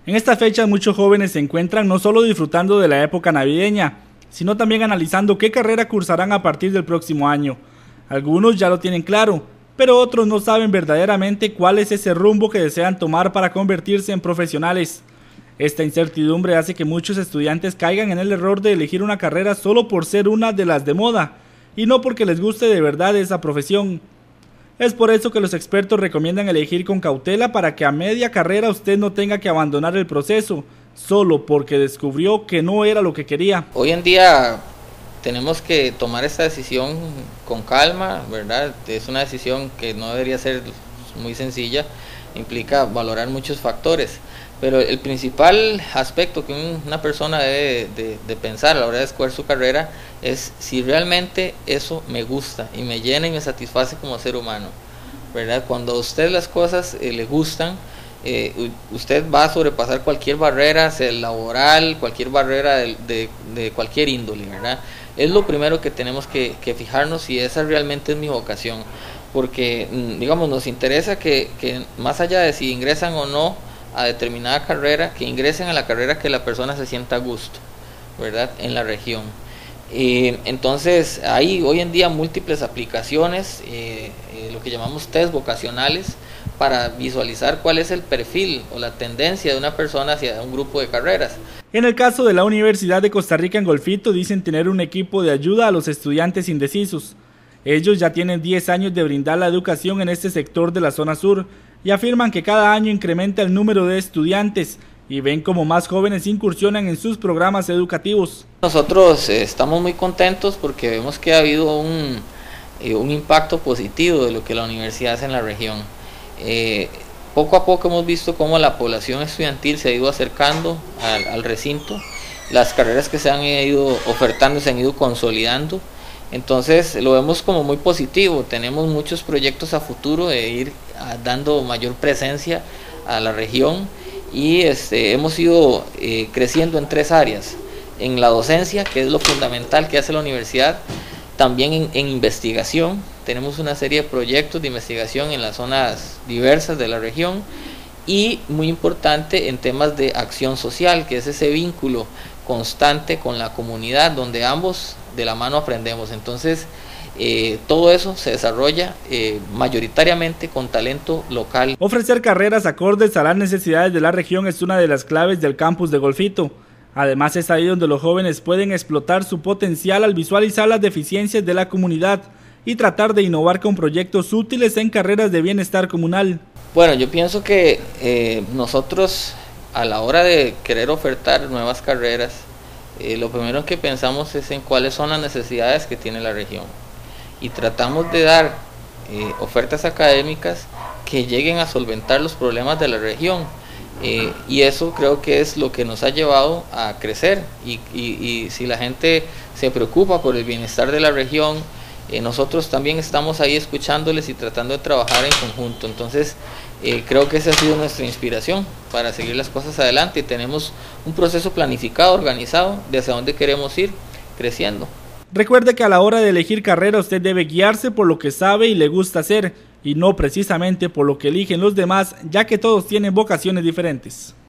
En esta fecha muchos jóvenes se encuentran no solo disfrutando de la época navideña, sino también analizando qué carrera cursarán a partir del próximo año. Algunos ya lo tienen claro, pero otros no saben verdaderamente cuál es ese rumbo que desean tomar para convertirse en profesionales. Esta incertidumbre hace que muchos estudiantes caigan en el error de elegir una carrera solo por ser una de las de moda, y no porque les guste de verdad esa profesión. Es por eso que los expertos recomiendan elegir con cautela para que a media carrera usted no tenga que abandonar el proceso, solo porque descubrió que no era lo que quería. Hoy en día tenemos que tomar esta decisión con calma, ¿verdad? Es una decisión que no debería ser muy sencilla, implica valorar muchos factores, pero el principal aspecto que una persona debe de pensar a la hora de escoger su carrera es si realmente eso me gusta y me llena y me satisface como ser humano, ¿verdad? Cuando a usted las cosas le gustan, usted va a sobrepasar cualquier barrera, sea laboral, cualquier barrera de cualquier índole, ¿verdad? Es lo primero que tenemos que fijarnos si esa realmente es mi vocación, porque digamos nos interesa que más allá de si ingresan o no a determinada carrera, que ingresen a la carrera que la persona se sienta a gusto, ¿verdad? En la región. Entonces hay hoy en día múltiples aplicaciones, lo que llamamos test vocacionales, para visualizar cuál es el perfil o la tendencia de una persona hacia un grupo de carreras. En el caso de la Universidad de Costa Rica en Golfito, dicen tener un equipo de ayuda a los estudiantes indecisos. Ellos ya tienen 10 años de brindar la educación en este sector de la zona sur y afirman que cada año incrementa el número de estudiantes y ven como más jóvenes incursionan en sus programas educativos. Nosotros estamos muy contentos porque vemos que ha habido un impacto positivo de lo que la universidad hace en la región. Poco a poco hemos visto cómo la población estudiantil se ha ido acercando al recinto, las carreras que se han ido ofertando se han ido consolidando, entonces lo vemos como muy positivo. Tenemos muchos proyectos a futuro de ir dando mayor presencia a la región y hemos ido creciendo en 3 áreas: en la docencia, que es lo fundamental que hace la universidad, también en investigación. Tenemos una serie de proyectos de investigación en las zonas diversas de la región y muy importante en temas de acción social, que es ese vínculo constante con la comunidad donde ambos de la mano aprendemos. Entonces todo eso se desarrolla mayoritariamente con talento local. Ofrecer carreras acordes a las necesidades de la región es una de las claves del campus de Golfito. Además es ahí donde los jóvenes pueden explotar su potencial al visualizar las deficiencias de la comunidad y tratar de innovar con proyectos útiles en carreras de bienestar comunal. Bueno, yo pienso que nosotros a la hora de querer ofertar nuevas carreras, lo primero que pensamos es en cuáles son las necesidades que tiene la región y tratamos de dar ofertas académicas que lleguen a solventar los problemas de la región. Y eso creo que es lo que nos ha llevado a crecer y si la gente se preocupa por el bienestar de la región, nosotros también estamos ahí escuchándoles y tratando de trabajar en conjunto. Entonces creo que esa ha sido nuestra inspiración para seguir las cosas adelante y tenemos un proceso planificado, organizado de hacia dónde queremos ir creciendo. Recuerde que a la hora de elegir carrera usted debe guiarse por lo que sabe y le gusta hacer y no precisamente por lo que eligen los demás, ya que todos tienen vocaciones diferentes.